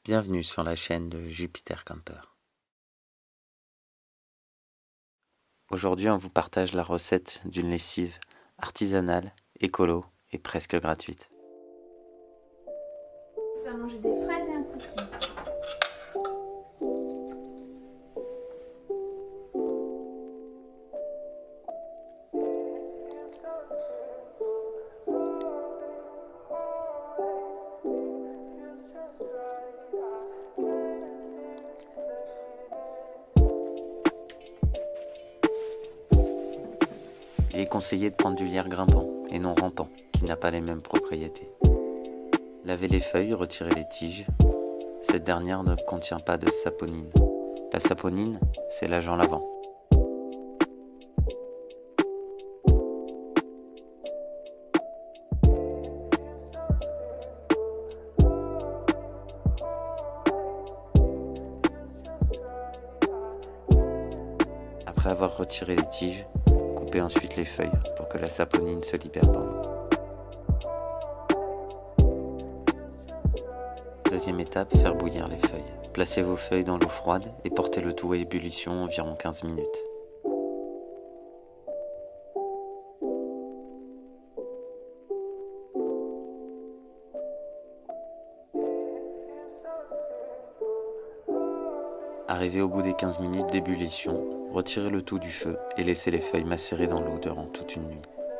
Bienvenue sur la chaîne de Jupiter Camper. Aujourd'hui, on vous partage la recette d'une lessive artisanale, écolo et presque gratuite. On va faire manger des fraises et un cookie. Il est conseillé de prendre du lierre grimpant et non rampant, qui n'a pas les mêmes propriétés. Lavez les feuilles, retirez les tiges. Cette dernière ne contient pas de saponine. La saponine, c'est l'agent lavant. Après avoir retiré les tiges, coupez ensuite les feuilles pour que la saponine se libère dans l'eau. Deuxième étape, faire bouillir les feuilles. Placez vos feuilles dans l'eau froide et portez le tout à ébullition environ 15 minutes. Arrivé au bout des 15 minutes d'ébullition, retirez le tout du feu et laissez les feuilles macérer dans l'eau durant toute une nuit.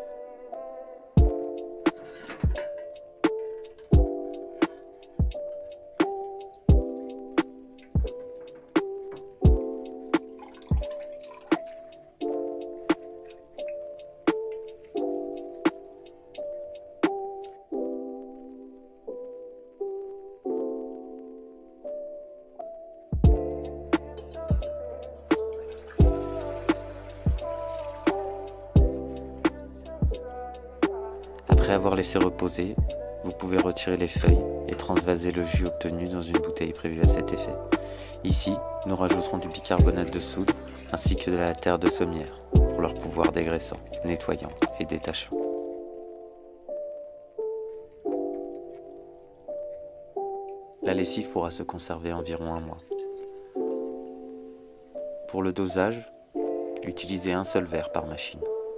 Après avoir laissé reposer, vous pouvez retirer les feuilles et transvaser le jus obtenu dans une bouteille prévue à cet effet. Ici, nous rajouterons du bicarbonate de soude ainsi que de la terre de sommière pour leur pouvoir dégraissant, nettoyant et détachant. La lessive pourra se conserver environ un mois. Pour le dosage, utilisez un seul verre par machine.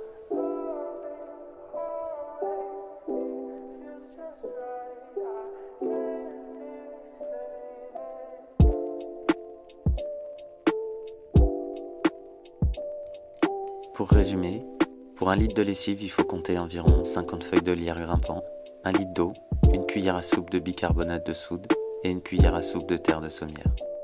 Pour résumer, pour 1 litre de lessive, il faut compter environ 50 feuilles de lierre grimpant, 1 litre d'eau, une cuillère à soupe de bicarbonate de soude et une cuillère à soupe de terre de sommière.